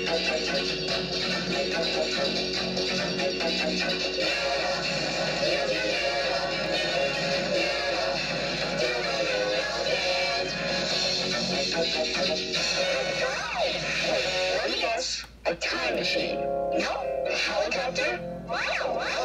Let me guess. A time machine. Nope. A helicopter? Wow, wow.